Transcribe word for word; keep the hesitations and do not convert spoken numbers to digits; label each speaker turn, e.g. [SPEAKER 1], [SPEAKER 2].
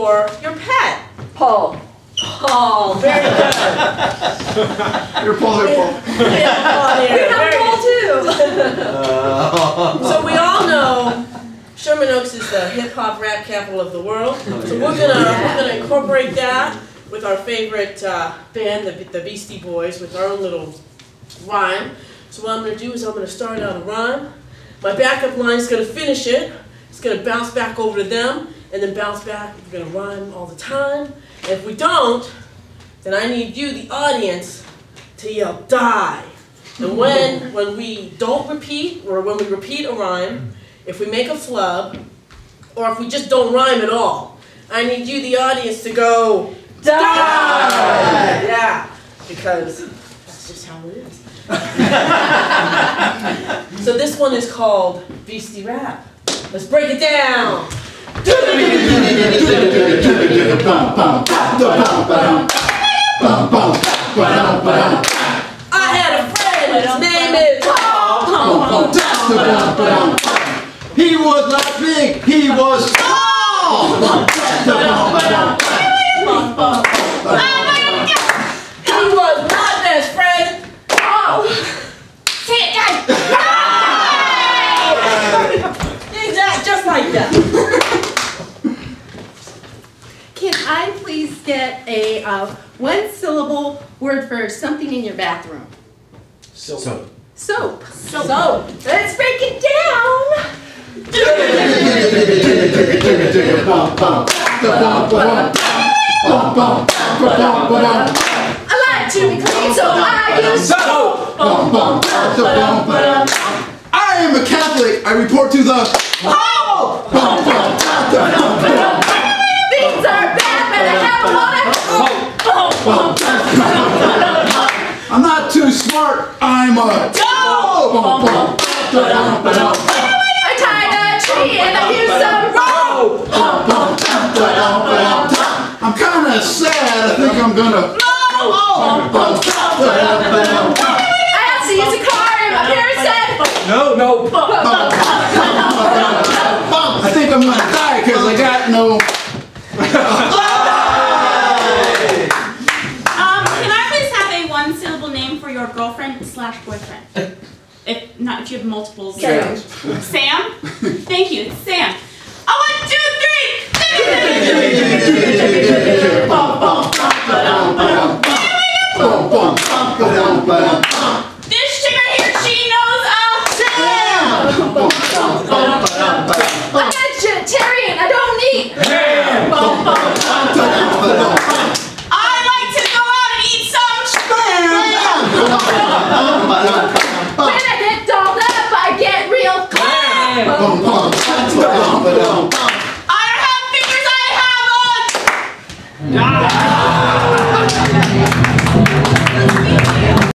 [SPEAKER 1] for your pet?
[SPEAKER 2] Paul.
[SPEAKER 1] Paul, very good.
[SPEAKER 3] You're Paul, you're Paul.
[SPEAKER 1] Yeah, Paul here.
[SPEAKER 2] We have
[SPEAKER 1] Very
[SPEAKER 2] Paul
[SPEAKER 1] good. So we all know Sherman Oaks is the hip hop rap capital of the world. So we're gonna we're gonna incorporate that with our favorite uh, band, the, the Beastie Boys, with our own little rhyme. So what I'm gonna do is I'm gonna start out a rhyme. My backup line is gonna finish it. It's gonna bounce back over to them, and then bounce back. We're gonna rhyme all the time. And if we don't, then I need you, the audience, to yell die. And when when we don't repeat, or when we repeat a rhyme, if we make a flub, or if we just don't rhyme at all, I need you, the audience, to go die. die. Yeah, because that's just how it is. So this one is called Beastie Rap. Let's break it down. I had a friend, his name is Paul.
[SPEAKER 3] He was not big, he was tall.
[SPEAKER 1] He was my best friend. Oh, say it, guys. Exactly, just like that.
[SPEAKER 2] Can I please get a uh, one-syllable word for something in your bathroom?
[SPEAKER 3] Soap.
[SPEAKER 2] Soap.
[SPEAKER 1] Soap.
[SPEAKER 2] Soap. Let's break it down. I like to be clean, so I use soap.
[SPEAKER 3] I am a Catholic. I report to the
[SPEAKER 2] Oh! Things are bad, but I have a lot of
[SPEAKER 3] I'm not too smart. I'm a
[SPEAKER 2] I tied a tree and I used some rope.
[SPEAKER 3] I'm kind of sad. I think I'm gonna.
[SPEAKER 2] I had to use a car and my parents said
[SPEAKER 3] No, no. I think I'm gonna die because I got no.
[SPEAKER 4] Um, can I please have a one-syllable name for your girlfriend slash boyfriend? If not, if you have multiples.
[SPEAKER 2] Sam.
[SPEAKER 4] Sam? Thank you. It's Sam. A one, two, three. This chick right here, she knows a Sam.
[SPEAKER 2] I'm vegetarian, I don't eat.
[SPEAKER 4] I like to go out and eat some
[SPEAKER 2] When I get dolled up, I get real calm.